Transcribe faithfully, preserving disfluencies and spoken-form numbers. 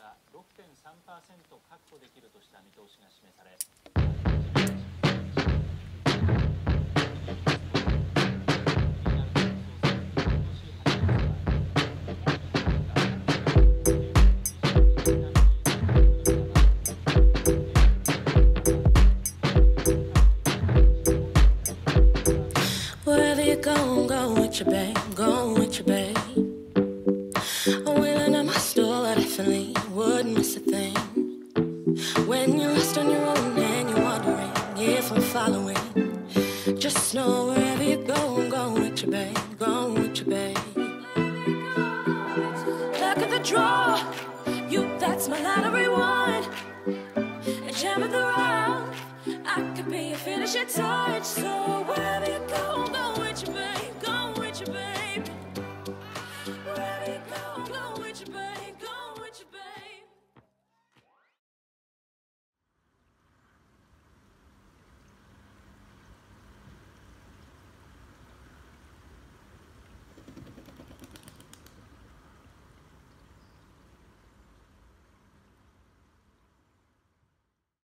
が ろくてんさんパーセント 確保できるとした見通しが示され、 Wherever you go, go with your babe, go with your babe. I'm willing at my store, I definitely wouldn't miss a thing. When you're lost on your own and you're wondering if I'm following, just know wherever you go, go with your babe, go with your babe. Luck of the draw, you, that's my lottery one. A gem of the round, I could be a finishing touch. So wherever you go,